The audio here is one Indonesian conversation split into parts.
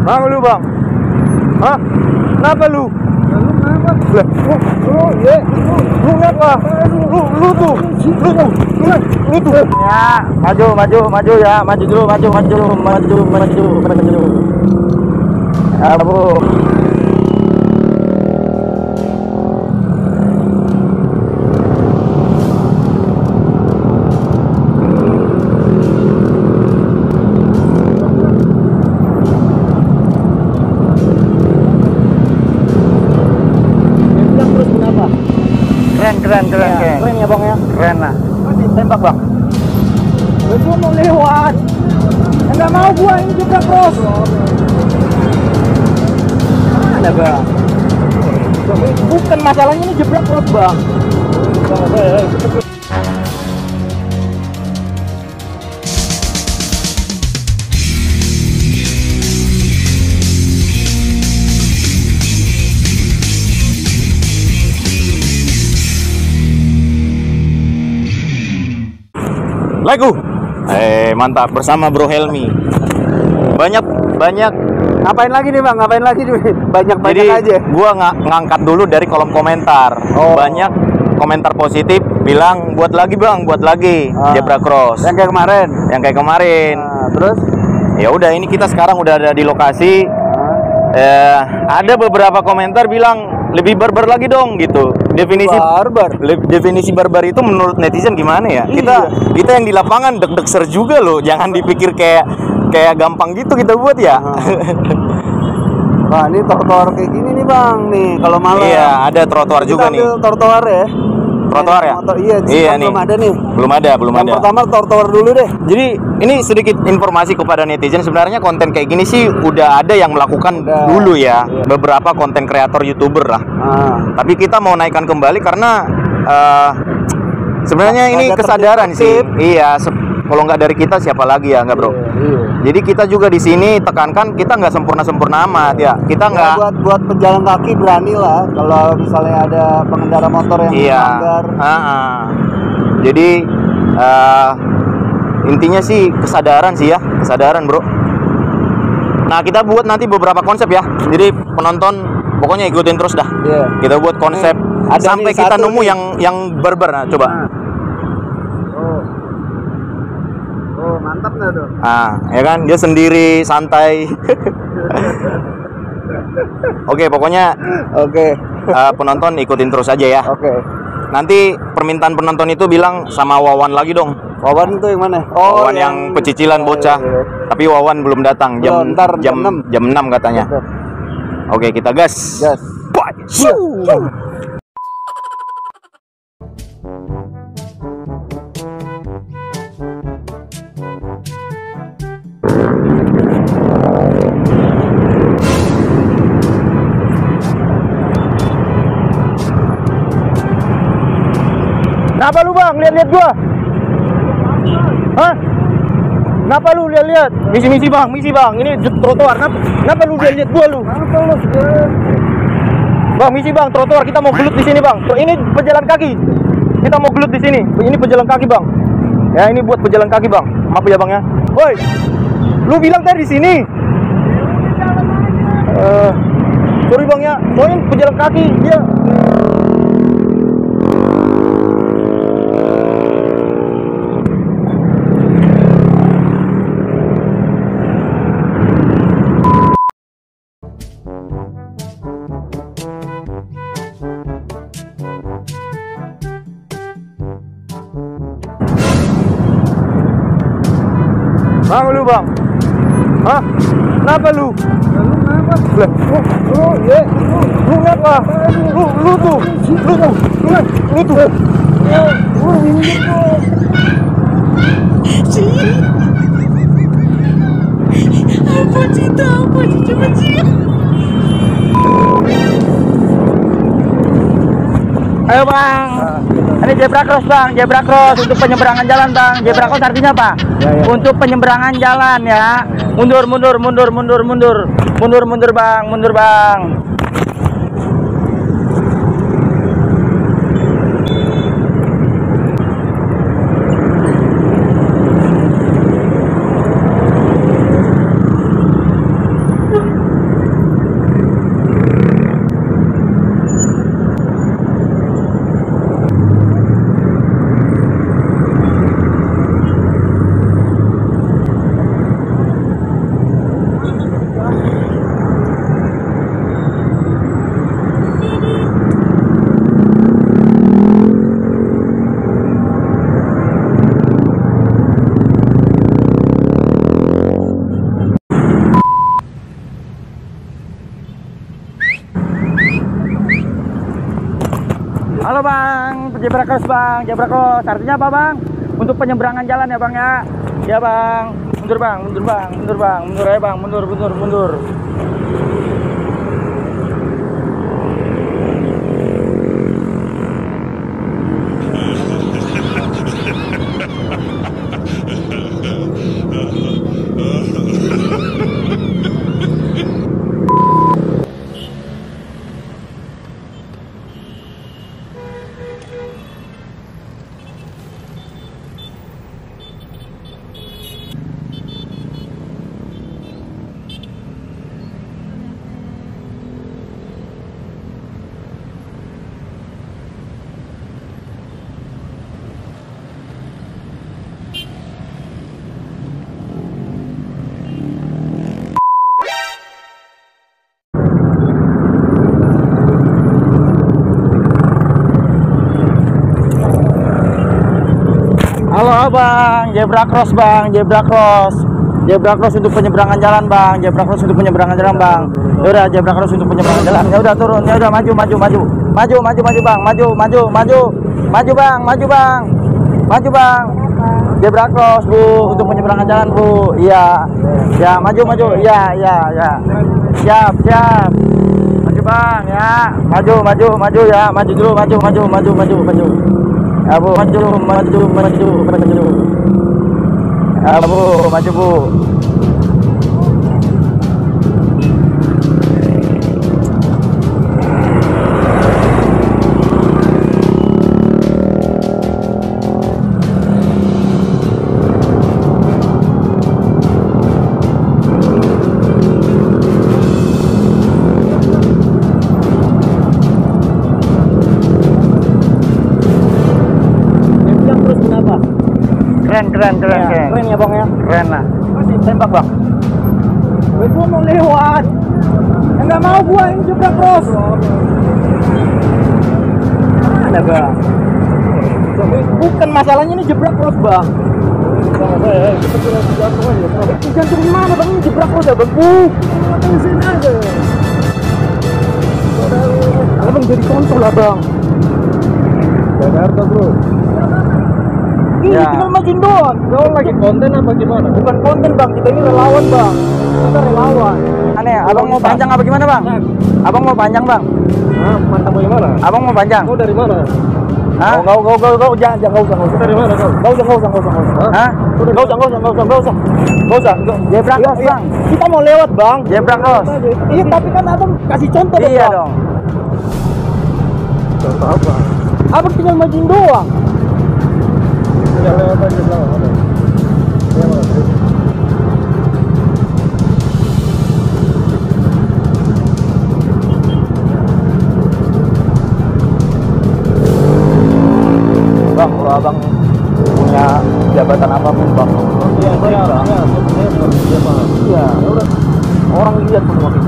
Bang lu bang. Hah? Kenapa lu? Lu kenapa? Lu tuh. Ya, maju ya, maju dulu. Abu. Keren ya bang ya? Keren lah. Tembak bang. Gua mau lewat. Enggak mau gua, ini juga cross. Mana bang? Bukan masalahnya, ini jebrak cross bang. Lagu. Mantap bersama Bro Helmi. Banyak. Ngapain lagi nih bang? Banyak aja. Gua ngangkat dulu dari kolom komentar. Banyak komentar positif bilang buat lagi bang, zebra cross. Yang kayak kemarin. Terus? Ya udah, ini kita sekarang udah ada di lokasi. Ada beberapa komentar bilang lebih barbar lagi dong gitu. Definisi barbar itu menurut netizen gimana ya? Kita yang di lapangan deg-deg ser juga loh. Jangan dipikir kayak gampang gitu kita buat ya. Wah, ini trotoar kayak gini nih bang nih kalau malam. Iya, ada trotoar juga nih. Trotoar ya. Trotoar ya? Iya nih. Belum ada nih. Belum ada. Yang pertama trotoar dulu deh. Jadi ini sedikit informasi kepada netizen. Sebenarnya konten kayak gini sih udah ada yang melakukan dulu ya. Beberapa konten kreator YouTuber lah. Tapi kita mau naikkan kembali karena sebenarnya ini kesadaran sih. Iya. Kalau nggak dari kita siapa lagi ya, nggak bro? Iya. Jadi kita juga di sini tekankan kita nggak sempurna amat ya. Kita nggak buat pejalan kaki berani lah. Kalau misalnya ada pengendara motor yang melanggar. Jadi intinya sih kesadaran bro. Nah kita buat nanti beberapa konsep ya. Jadi penonton pokoknya ikutin terus dah. Kita buat konsep sampai kita nemu yang barbar. Nah, coba. Mantap nggak tuh? Ya kan, dia sendiri santai. Pokoknya penonton ikutin terus aja ya. Nanti permintaan penonton itu bilang sama Wawan lagi dong. Wawan itu yang mana? Wawan yang pecicilan bocah. Tapi Wawan belum datang jam 6 katanya. Oke, kita gas. Kenapa lu bang? Lihat gua. Hah? Kenapa lu lihat? Misi bang. Ini trotoar. Kenapa lu lihat gua lu? Bang, misi bang, trotoar kita mau gelut di sini bang. Ini pejalan kaki. Kita mau gelut di sini. Ini pejalan kaki bang. Ya ini buat pejalan kaki bang. Maaf ya bang ya. Woi, lu bilang tadi di sini. Sorry bang ya. Soalnya pejalan kaki dia. Bang lu bang. Hah? Kenapa lu? Lu kenapa? Lu tuh. Apa cita? Coba sih. Ayo bang. Ini zebra cross bang, zebra cross untuk penyeberangan jalan bang. Zebra cross artinya apa? Untuk penyeberangan jalan ya. Mundur bang. zebra cross bang, zebra cross. Artinya apa bang? Untuk penyeberangan jalan ya bang ya. Ya bang, mundur bang, mundur bang, mundur bang, mundur ya bang, mundur, mundur, mundur. Halo bang, zebra cross bang, zebra cross. Zebra cross untuk penyeberangan jalan bang, zebra cross untuk penyeberangan jalan bang. Ya udah, zebra cross untuk penyeberangan jalan. Ya udah turun, ya udah maju, maju, maju, maju, maju, maju bang, maju, maju, maju, maju bang, maju bang, maju bang. Zebra cross bu, untuk penyeberangan jalan bu. Iya, ya maju, maju, iya, iya, ya. Siap, siap. Maju bang, ya. Maju, maju, maju ya, maju dulu, maju, maju, maju, maju, maju. Ya bu, maju, maju, maju, maju. Ya bu, maju bu. Keren, keren, keren. Keren ya bang ya. Keren lah. Masih tembak bang. Gua mau lewat. Enggak mau gua ini zebra cross. Mana bang? Bukan masalahnya ini zebra cross bang. Jangan mana bang, ini zebra cross ya bang. Sini aja. Abang jadi contoh lah bang. Jakarta bro. Ini Ya. tinggal majuin doang. Kau lagi konten apa gimana? Bukan konten bang, kita ini relawan bang. Kita relawan. Aneh, abang mau panjang apa gimana bang? Abang mau panjang bang? Mantap bagaimana? Abang mau panjang? Kau dari mana? Hah? Kau jangan usah. Dari mana kau? Kau usah. Hah? Gak usah. Zebra cross bang. Kita mau lewat bang. Zebra cross. Iya tapi kan abang kasih contoh Iya bang. dong. Contoh apa? Abang tinggal majuin doang. Tinggal lewat aja bang. Bang, kalau abang punya jabatan apapun bang, iya bang, iya, udah orang lihat pun makin.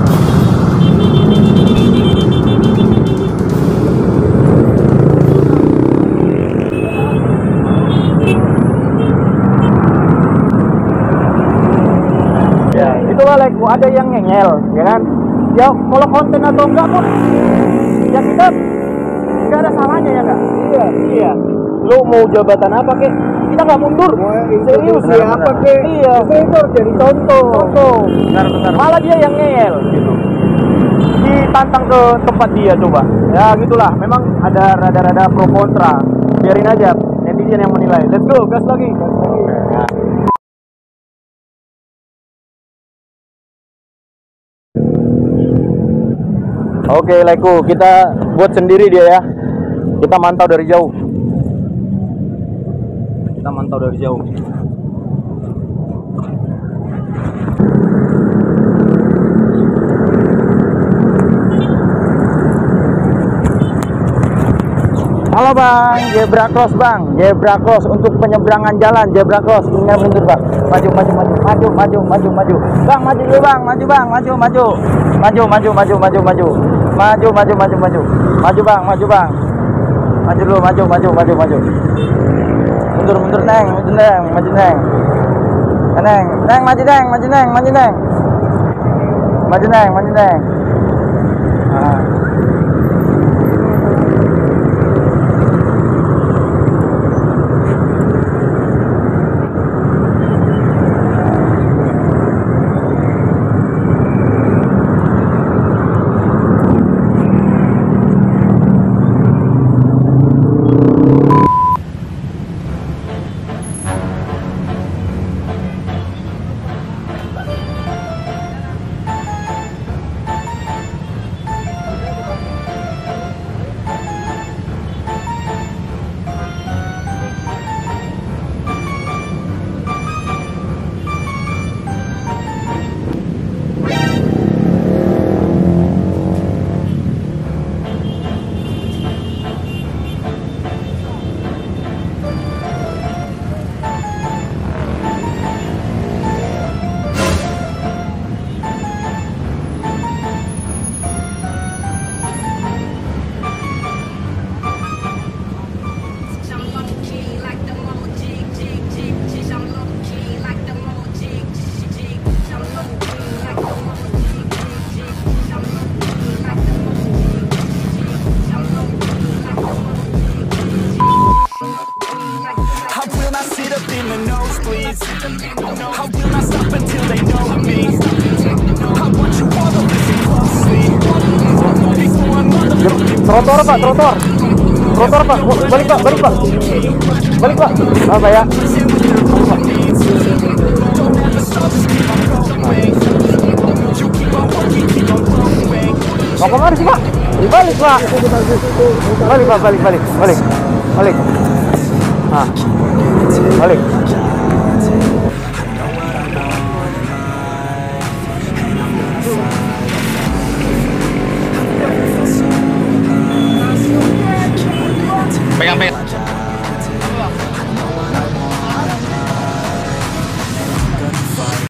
Ya, itulah like ada yang ngengel, ya kan? Ya kalau konten atau enggak pun, ya kita nggak ada salahnya ya nggak? Iya. Lu mau jabatan apa kek? Kita nggak mundur. Serius ya apa kek? Iya. Itu harus jadi contoh. Bentar. Malah dia yang ngeyel gitu. Ditantang ke tempat dia coba. Ya gitulah. Memang ada rada-rada pro kontra. Biarin aja netizen yang menilai. Let's go, gas lagi. Ya. Oke, Leku, kita buat sendiri dia ya. Kita mantau dari jauh. Halo bang, zebra cross bang, zebra cross untuk penyeberangan jalan, zebra cross. Tinggal mundur bang, maju. Bang maju dulu bang, maju bang, maju bang, maju dulu, maju. Mundur neng, maju neng, maju neng. Nah. Trotoar pak, trotoar pak, balik pak, apa ya? Mau kemana sih pak? Balik pak, balik. Nah, balik.